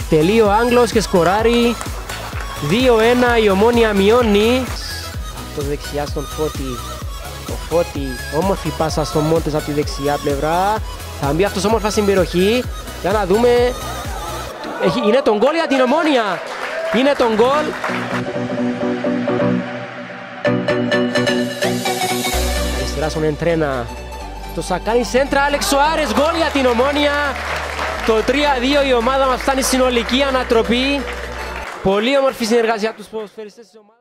Εκτελεί ο Άγγλος και σκοράρει. 2-1, η Ομόνοια μειώνει. Το δεξιά στον Φώτη. Ο Φώτη, όμορφη πάσα στο Μόντες από τη δεξιά πλευρά. Θα μπει αυτός όμορφα στην περιοχή. Για να δούμε. Είναι τον γκολ για την Ομόνοια. Είναι τον γκολ. Αριστερά στον Εντρένα. Το Σακάνι σέντρα, Άλεξ Σοάρες, γκολ για την Ομόνοια. Το 3-2, η ομάδα μας φτάνει συνολική ανατροπή. Πολύ όμορφη συνεργασία από τους ποδοσφαιριστές της ομάδας.